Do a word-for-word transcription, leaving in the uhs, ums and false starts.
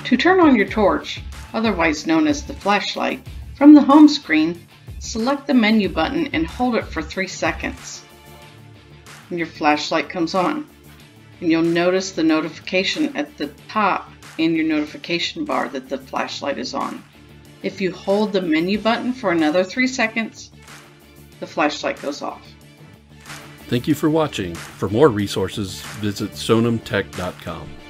To turn on your torch, otherwise known as the flashlight, from the home screen, select the menu button and hold it for three seconds. And your flashlight comes on. And you'll notice the notification at the top in your notification bar that the flashlight is on. If you hold the menu button for another three seconds, the flashlight goes off. Thank you for watching. For more resources, visit sonim tech dot com.